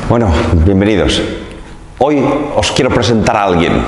Bueno, bienvenidos. Hoy os quiero presentar a alguien.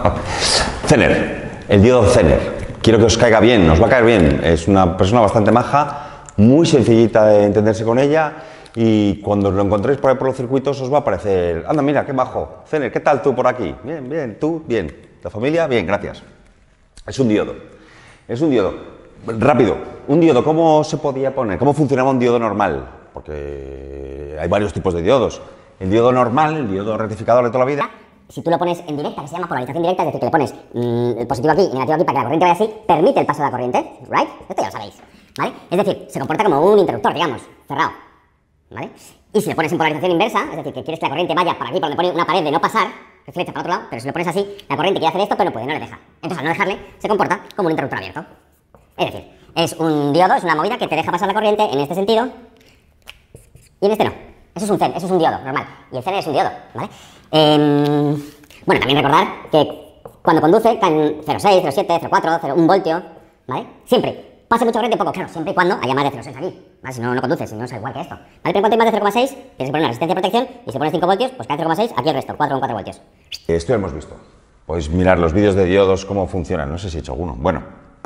Zener, el diodo Zener. Quiero que os caiga bien, os va a caer bien. Es una persona bastante maja, muy sencillita de entenderse con ella, y cuando lo encontréis por ahí por los circuitos os va a parecer: anda, mira, qué majo. Zener, ¿qué tal tú por aquí? Bien, bien, tú, bien. ¿La familia? Bien, gracias. Es un diodo. Es un diodo. Rápido, un diodo, ¿cómo se podía poner? ¿Cómo funcionaba un diodo normal? Porque hay varios tipos de diodos. El diodo normal, el diodo rectificador de toda la vida. Si tú lo pones en directa, que se llama polarización directa, es decir, que le pones el positivo aquí y negativo aquí para que la corriente vaya así, permite el paso de la corriente, ¿right? Esto ya lo sabéis, ¿vale? Es decir, se comporta como un interruptor, digamos, cerrado, ¿vale? Y si le pones en polarización inversa, es decir, que quieres que la corriente vaya para aquí, por donde pone una pared de no pasar, que flecha para otro lado, pero si lo pones así, la corriente quiere hacer esto, pero no puede, no le deja. Entonces, al no dejarle, se comporta como un interruptor abierto. Es decir, es un diodo, es una movida que te deja pasar la corriente en este sentido y en este no. Eso es un CEN, eso es un diodo normal. Y el CEN es un diodo, ¿vale? Bueno, también recordar que cuando conduce caen 0,6, 0,7, 0,4, 1 voltio, ¿vale? Siempre. Pase mucha corriente, poco, claro, siempre y cuando haya más de 0,6 aquí, ¿vale? Si no, no conduces, si no es igual que esto, ¿vale? Pero en cuanto hay más de 0,6, tienes que poner una resistencia de protección, y si pones 5 voltios, pues cae 0,6, aquí el resto, 4,4 voltios. Esto lo hemos visto. Podéis mirar los vídeos de diodos, cómo funcionan. No sé si he hecho alguno. Bueno.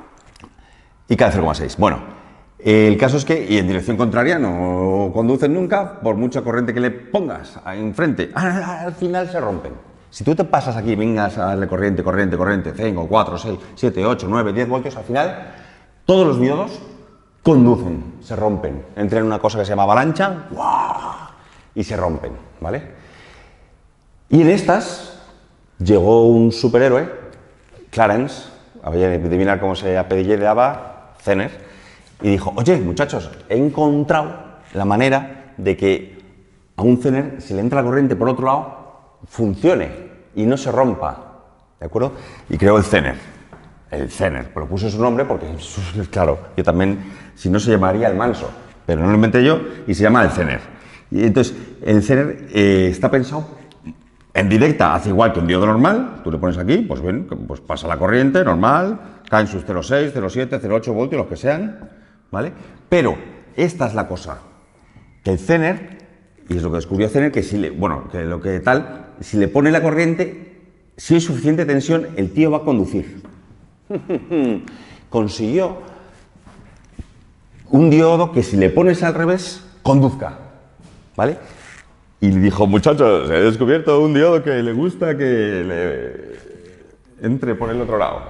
Y cae 0,6. Bueno, el caso es que, y en dirección contraria, no conducen nunca, por mucha corriente que le pongas enfrente, al final se rompen. Si tú te pasas aquí, vengas a darle corriente, 5, 4, 6, 7, 8, 9, 10 voltios, al final, todos los diodos conducen, se rompen. Entran en una cosa que se llama avalancha, ¡guau!, y se rompen, ¿vale? Y en estas llegó un superhéroe, Clarence, a ver, adivinar cómo se apellidaba, Zener, y dijo: oye, muchachos, he encontrado la manera de que a un Zener, si le entra la corriente por otro lado, funcione y no se rompa, ¿de acuerdo? Y creó el Zener, pero puso su nombre porque, claro, yo también, si no se llamaría el Manso, pero no lo inventé yo y se llama el Zener. Y entonces, el Zener está pensado en directa, hace igual que un diodo normal. Tú le pones aquí, pues ven, pues pasa la corriente normal, caen sus 0,6, 0,7, 0,8 voltios, los que sean, ¿vale? Pero esta es la cosa, que el Zener, y es lo que descubrió Zener, que si le, bueno, que lo que tal, si le pone la corriente, si hay suficiente tensión, el tío va a conducir. Consiguió un diodo que si le pones al revés, conduzca, ¿vale? Y le dijo: muchachos, he descubierto un diodo que le gusta que le entre por el otro lado.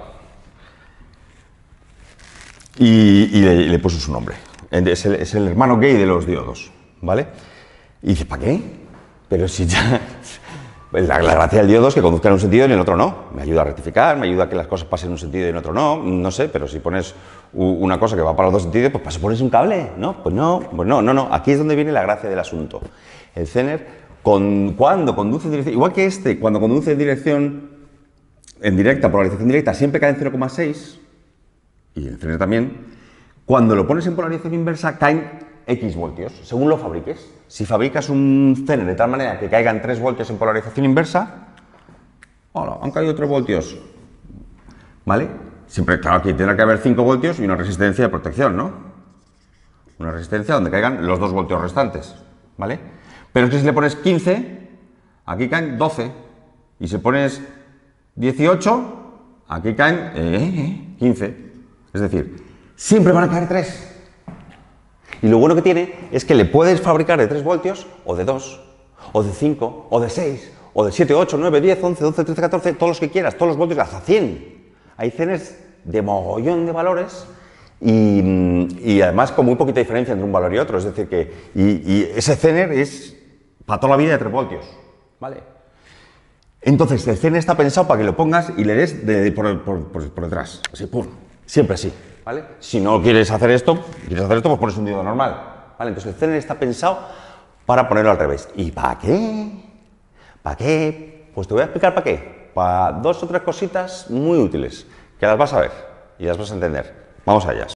Y le puso su nombre. Es el hermano gay de los diodos, ¿vale? Y dice: ¿para qué? Pero si ya... La gracia del diodo es que conduzca en un sentido y en el otro no. Me ayuda a rectificar, me ayuda a que las cosas pasen en un sentido y en otro no. No sé, pero si pones una cosa que va para los dos sentidos, pues para eso pones un cable, ¿no? Pues no. Aquí es donde viene la gracia del asunto. El Zener, cuando conduce en dirección, igual que este, cuando conduce en dirección en directa, polarización directa, siempre cae en 0,6, y el Zener también, cuando lo pones en polarización inversa, caen X voltios, según lo fabriques. Si fabricas un Zener de tal manera que caigan 3 voltios en polarización inversa, hola, han caído 3 voltios, ¿vale? Siempre, claro, aquí tendrá que haber 5 voltios y una resistencia de protección, ¿no? Una resistencia donde caigan los 2 voltios restantes, ¿vale? Pero es que si le pones 15, aquí caen 12. Y si pones 18, aquí caen 15. Es decir, siempre van a caer 3. Y lo bueno que tiene es que le puedes fabricar de 3 voltios, o de 2, o de 5, o de 6, o de 7, 8, 9, 10, 11, 12, 13, 14, todos los que quieras, todos los voltios, hasta 100. Hay Zeners de mogollón de valores y además con muy poquita diferencia entre un valor y otro. Es decir, que y ese Zener es para toda la vida de 3 voltios, ¿vale? Entonces, el Zener está pensado para que lo pongas y le des por detrás, así, pum, siempre así, ¿vale? Si no quieres hacer esto, pues pones un diodo normal, ¿vale? Entonces, el Zener está pensado para ponerlo al revés. ¿Y para qué? ¿Para qué? Pues te voy a explicar para qué. Para 2 o 3 cositas muy útiles, que las vas a ver y las vas a entender. Vamos a ellas.